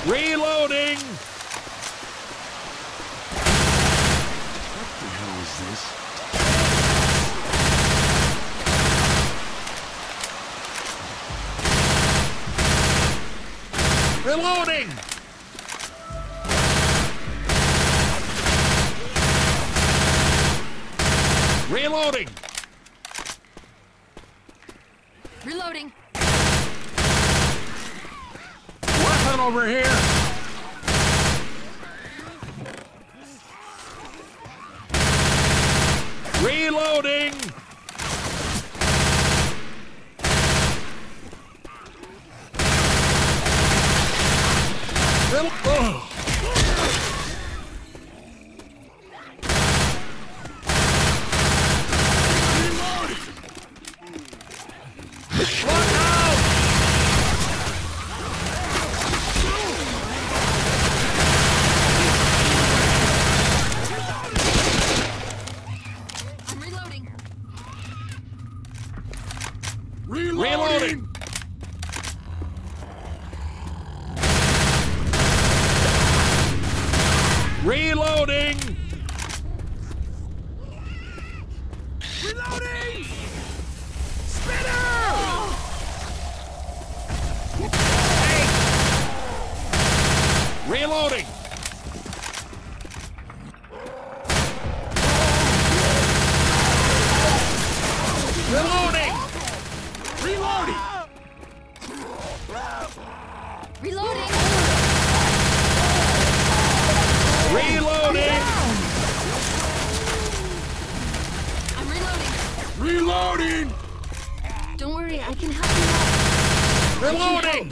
Reloading! What the hell is this? Reloading! Reloading! Reloading. Weapon over here! Reloading! Oh. Look out! I'm reloading. Reloading! Reloading! Reloading! Spinner! Reloading! Reloading! Reloading! Reloading. Reloading! I'm reloading. Reloading! Don't worry, I can help you out. Reloading!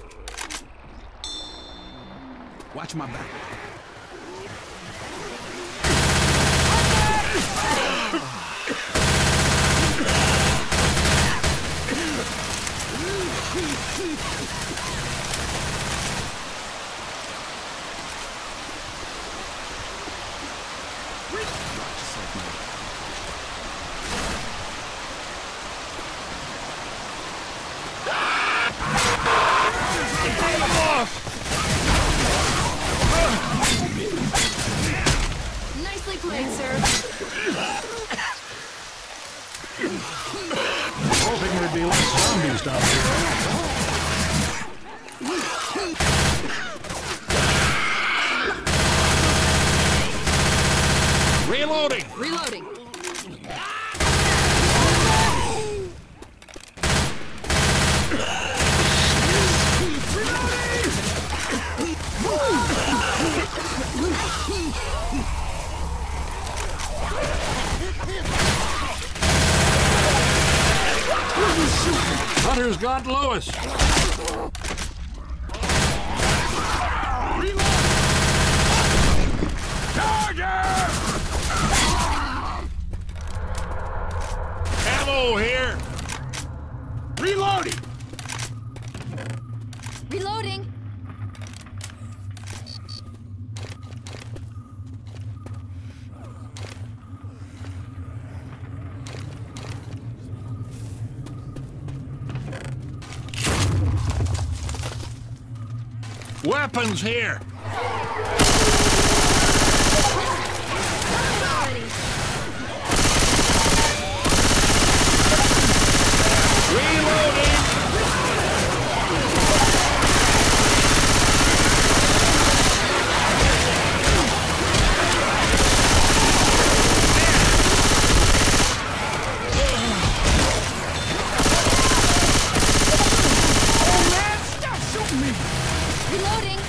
Watch my back. Nicely played, sir. Hoping there'd be less zombies down here. Reloading! Reloading. Hunter's got Lewis. Ammo here. Reloading! Reloading. Weapons here. Reloading. Reloading.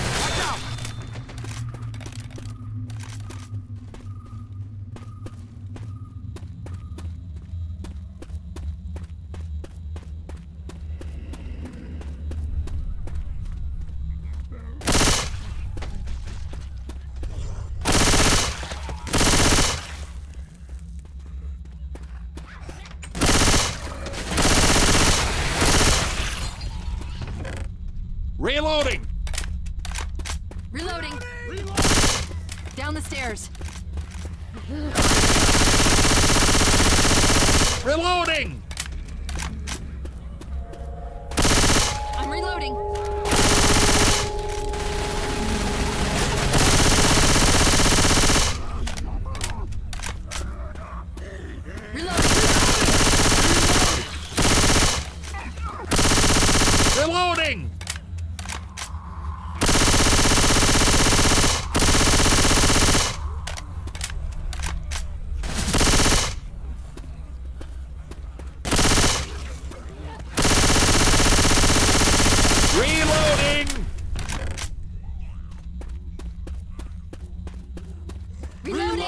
Reloading. Reloading. Down the stairs. Reloading. I'm reloading.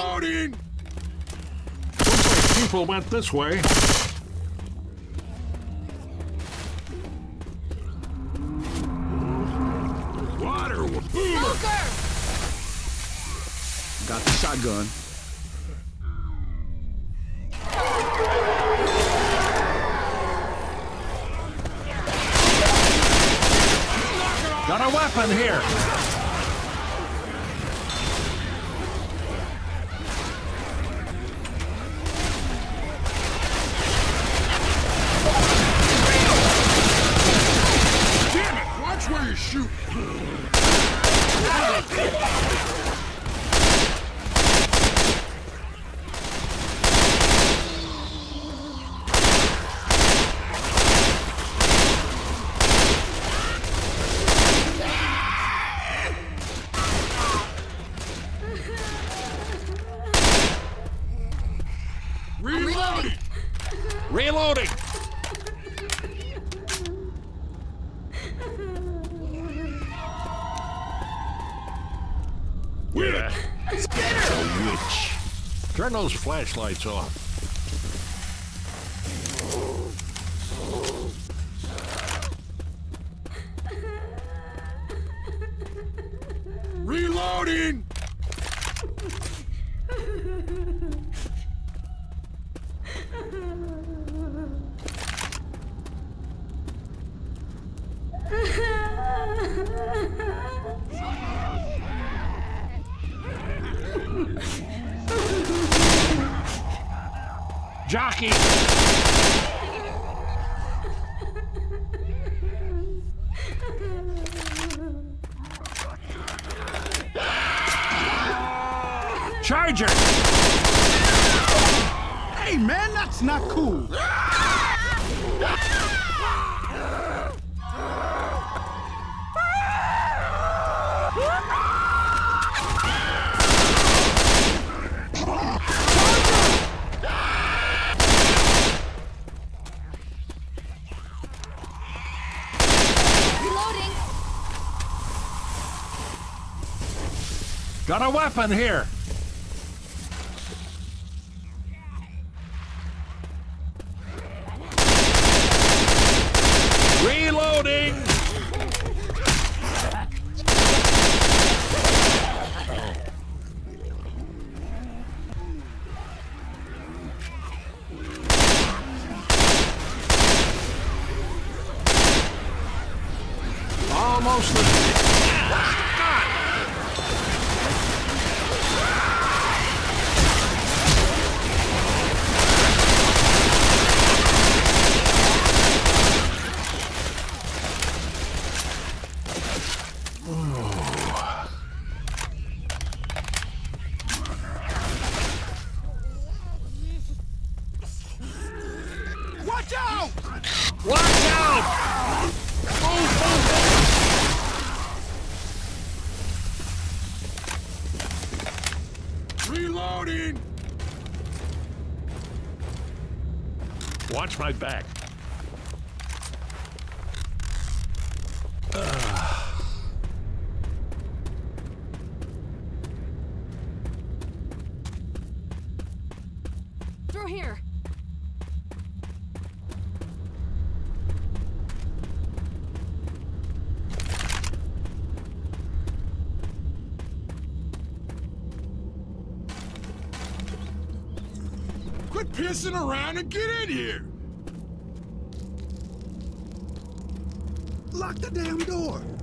Reloading! Looks like people went this way. Water! Boomer! Smoker! Got the shotgun. Got a weapon here. Damn it! Watch where you shoot! Reloading! Reloading. Yeah. It's a witch. Turn those flashlights off. Reloading! Jockey. Charger. Hey man, that's not cool! Reloading! Got a weapon here. Reloading. Almost there. Watch out! Watch out! Move, move, move. Reloading! Watch my back. Through here! Quit pissing around and get in here! Lock the damn door!